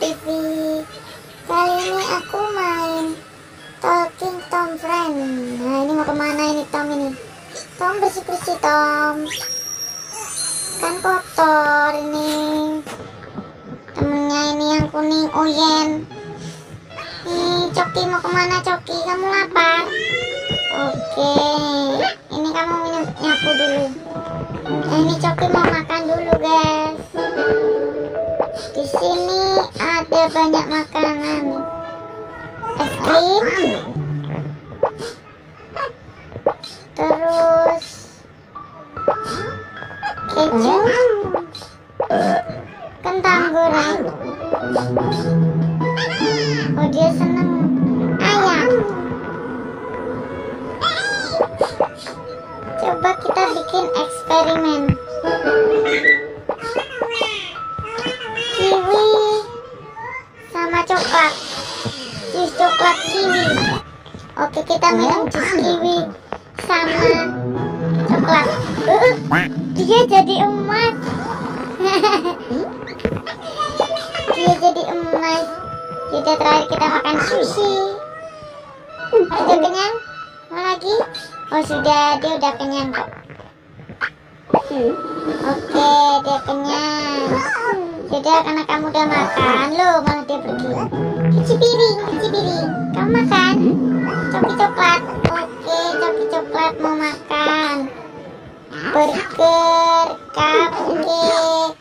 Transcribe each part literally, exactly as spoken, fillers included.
T V. Kali ini aku main Talking Tom Friend. Nah, ini mau kemana ini Tom ini? Tom bersih-bersih Tom. Kan kotor ini. Temennya ini yang kuning Oyen. Nih, Coki mau kemana Coki? Kamu lapar? Oke, ini kamu nyapu dulu. Nah, ini Coki mau makan dulu guys. Di sini ada banyak makanan. Es krim. Terus keju. Kentang goreng. Oh, dia seneng ayam. Coba kita bikin eksperimen. Kiwi sama coklat. Jus coklat kiwi. Oke, kita minum jus kiwi sama coklat. Uh, dia jadi emas. Dia jadi emas. Kita terakhir kita makan sushi. Sudah kenyang? Mau lagi? Oh sudah, dia udah kenyang kok. Oke, dia kenyang. Sudah, karena kamu udah makan, loh malah dia pergi. Cuci piring, cuci piring. Kamu makan? Coki coklat. Oke, coki coklat mau makan. Burger, cupcake.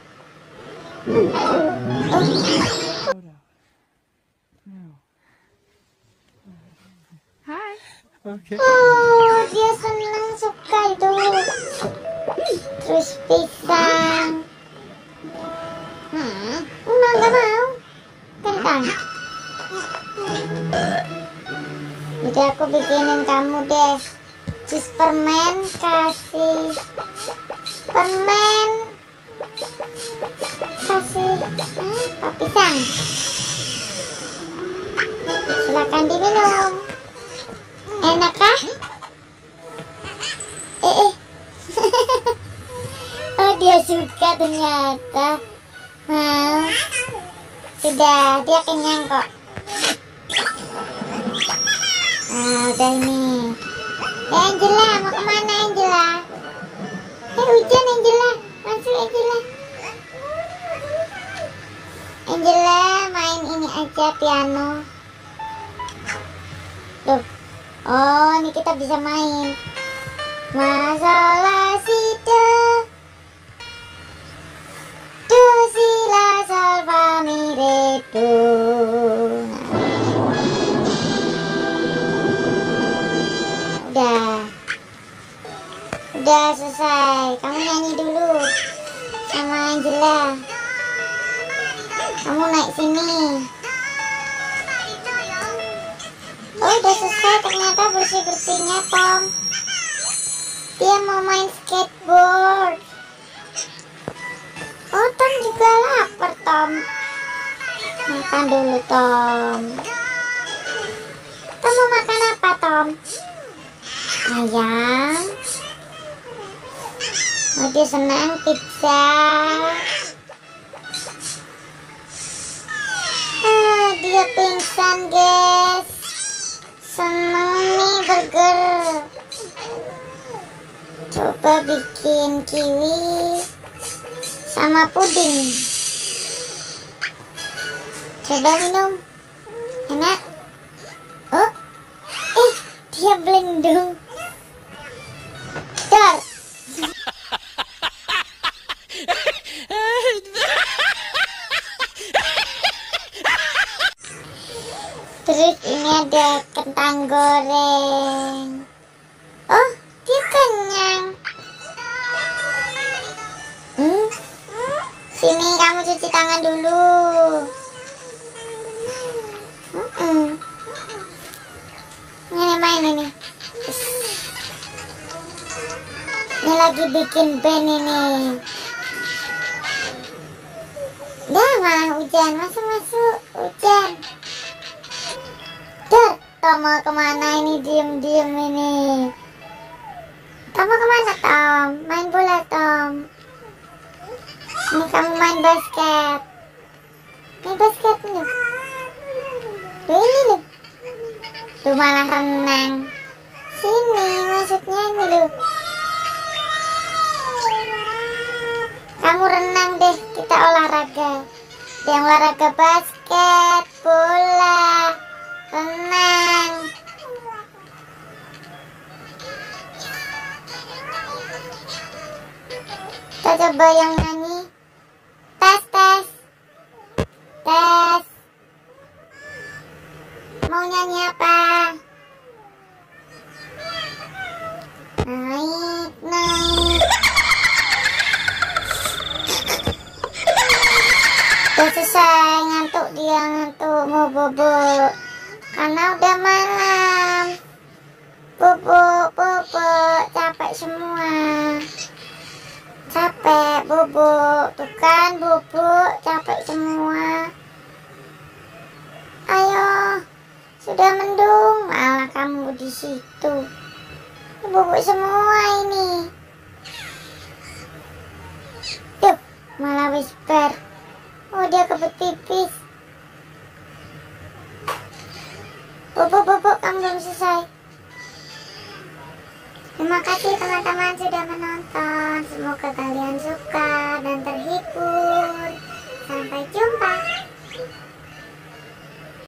Hai. Okay. Oh, dia senang suka itu. Terus pisang. Hmm, enggak, enggak mau. Kentang. Jadi aku bikinin kamu deh. Jus permen, kasih permen, kasih apa pisang. Silakan diminum. Enak kah? Eh, eh. Oh, dia suka ternyata. Mau. Sudah, dia kenyang kok. Nah, udah ini. Eh, Angela, mau kemana Angela? Eh, hujan Angela. Masuk Angela. Angela main ini aja piano. Tuh. Oh, ini kita bisa main. Masalah si do, do si la sol fa mi re do. Udah, udah selesai. Kamu nyanyi dulu sama Angela. Kamu naik sini. Oh, udah selesai ternyata bersih-bersihnya Tom. Dia mau main skateboard. Oh, Tom juga lapar Tom. Makan dulu Tom. Tom mau makan apa Tom? Ayam. Oh, dia senang pizza. Ah, dia pingsan guys. Senang nih burger. Coba bikin kiwi sama puding. Coba minum. Enak. Oh, eh dia belendung. Dar. Terus ini ada kentang goreng. Oh, dia kenyang. Hmm? Sini kamu cuci tangan dulu. Hmm. Ini main ini. Ini lagi bikin band ini. Dah malah hujan, masuk-masuk hujan. Dar, Tom mau kemana ini diem-diem ini? Tom mau kemana Tom? Main bola Tom. Ini kamu main basket. Ini basket nih. Tuh ini loh. Tuh malah renang. Sini maksudnya ini loh. Kamu renang deh, kita olahraga. Yang olahraga basket, bola, renang. Kita coba yang nyanyi. Tes, tes. Tes. Mau nyanyi apa? Naik, naik. Udah selesai, ngantuk dia, ngantuk, mau bobo. Karena udah malam. Bobo, bobo, capek semua. Capek, bobo. Tuh kan, bobo, capek semua. Ayo, sudah mendung, malah kamu di situ. Bobo semua ini. Tuh, malah whisper. Oh, dia kebet pipis. Bobo, bobo, kamu belum selesai. Terima kasih teman-teman sudah menonton. Semoga kalian suka dan terhibur. Sampai jumpa.